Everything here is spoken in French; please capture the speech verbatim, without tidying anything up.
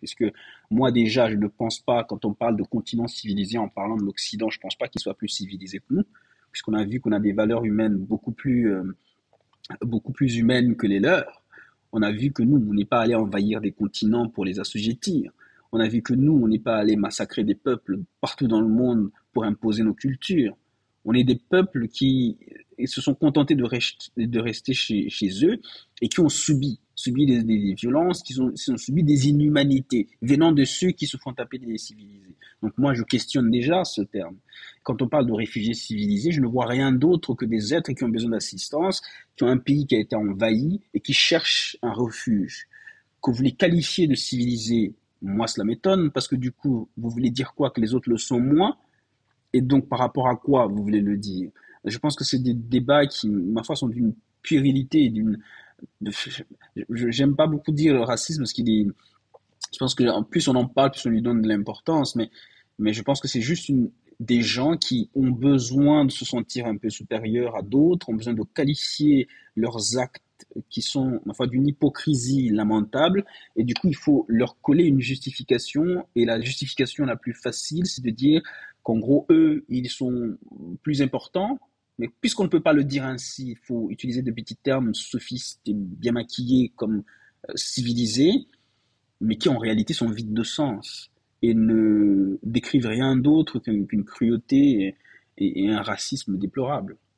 Puisque moi déjà, je ne pense pas, quand on parle de continent civilisé, en parlant de l'Occident, je ne pense pas qu'il soit plus civilisé que nous, puisqu'on a vu qu'on a des valeurs humaines beaucoup plus, euh, beaucoup plus humaines que les leurs. On a vu que nous, on n'est pas allé envahir des continents pour les assujettir. On a vu que nous, on n'est pas allé massacrer des peuples partout dans le monde pour imposer nos cultures. On est des peuples qui se sont contentés de, rest- de rester chez, chez eux et qui ont subi, subi des, des- des violences, qui ont, qui ont subi des inhumanités venant de ceux qui se font appeler des civilisés. Donc moi, je questionne déjà ce terme. Quand on parle de réfugiés civilisés, je ne vois rien d'autre que des êtres qui ont besoin d'assistance, qui ont un pays qui a été envahi et qui cherchent un refuge. Que vous les qualifiez de civilisés, moi cela m'étonne parce que du coup, vous voulez dire quoi? Que les autres le sont moins? Et donc, par rapport à quoi vous voulez le dire? Je pense que c'est des débats qui, ma foi, sont d'une puérilité, d'une. je- J'aime pas beaucoup dire le racisme parce qu'il est. Je pense que en plus on en parle, plus on lui donne de l'importance, mais, mais je pense que c'est juste une, des gens qui ont besoin de se sentir un peu supérieurs à d'autres, ont besoin de qualifier leurs actes qui sont, ma foi, d'une hypocrisie lamentable, et du coup il faut leur coller une justification, et la justification la plus facile, c'est de dire qu'en gros, eux, ils sont plus importants, mais puisqu'on ne peut pas le dire ainsi, il faut utiliser de petits termes sophistes et bien maquillés comme euh, civilisés, mais qui en réalité sont vides de sens et ne décrivent rien d'autre qu'une qu'une cruauté et, et- et un racisme déplorable.